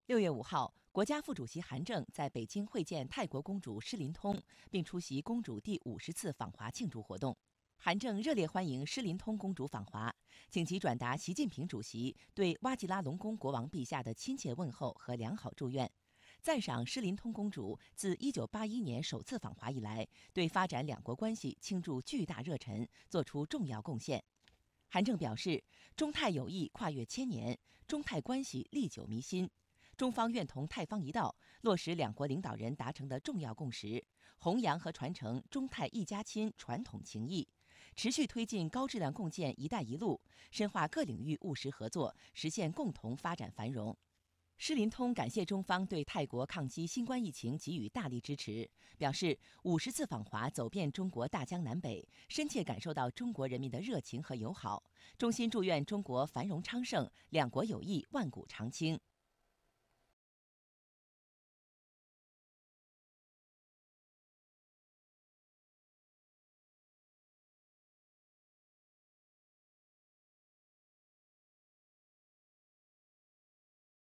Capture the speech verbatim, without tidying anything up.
六月五号，国家副主席韩正在北京会见泰国公主诗琳通，并出席公主第五十次访华庆祝活动。韩正热烈欢迎诗琳通公主访华，请其转达习近平主席对哇吉拉隆功国王陛下的亲切问候和良好祝愿，赞赏诗琳通公主自一九八一年首次访华以来，对发展两国关系倾注巨大热忱，作出重要贡献。韩正表示，中泰友谊跨越千年，中泰关系历久弥新。中方愿同泰方一道，落实两国领导人达成的重要共识，弘扬和传承中泰一家亲传统情谊，持续推进高质量共建“一带一路”，深化各领域务实合作，实现共同发展繁荣。诗琳通感谢中方对泰国抗击新冠疫情给予大力支持，表示五十次访华走遍中国大江南北，深切感受到中国人民的热情和友好，衷心祝愿中国繁荣昌盛，两国友谊万古长青。